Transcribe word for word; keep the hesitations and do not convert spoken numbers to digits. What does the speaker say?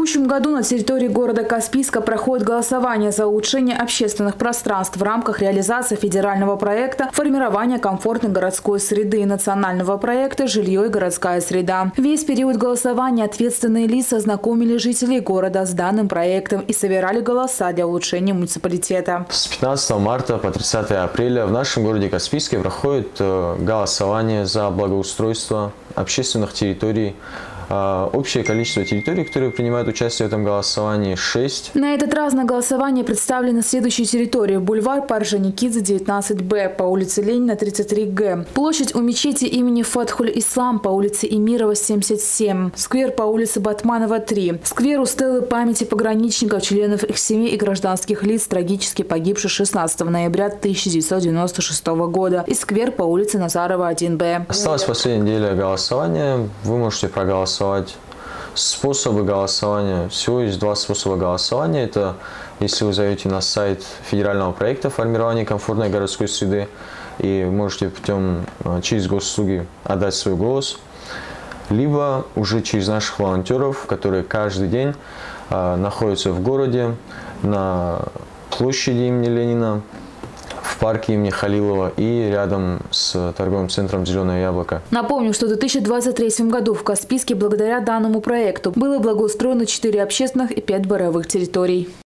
текущем году на территории города Каспийска проходит голосование за улучшение общественных пространств в рамках реализации федерального проекта формирования комфортной городской среды и национального проекта «Жилье и городская среда». Весь период голосования ответственные лица знакомили жителей города с данным проектом и собирали голоса для улучшения муниципалитета. С пятнадцатого марта по тридцатое апреля в нашем городе Каспийске проходит голосование за благоустройство общественных территорий. Общее количество территорий, которые принимают участие в этом голосовании, шесть. На этот раз на голосование представлены следующие территории: бульвар Паржаникидзе, девятнадцать Б, по улице Ленина, тридцать три Г, площадь у мечети имени Фатхуль-Ислам по улице Эмирова, семьдесят семь, сквер по улице Батманова, три, сквер у стелы памяти пограничников, членов их семей и гражданских лиц, трагически погибших шестнадцатого ноября тысяча девятьсот девяносто шестого года, и сквер по улице Назарова, один Б. Осталась последняя неделя голосования. Вы можете проголосовать. Способы голосования. Всего есть два способа голосования. Это если вы зайдете на сайт федерального проекта формирования комфортной городской среды и можете путем через госуслуги отдать свой голос, либо уже через наших волонтеров, которые каждый день э, находятся в городе, на площади имени Ленина, в парке имени Халилова и рядом с торговым центром «Зеленое яблоко». Напомню, что в две тысячи двадцать третьем году в Каспийске благодаря данному проекту было благоустроено четыре общественных и пять дворовых территорий.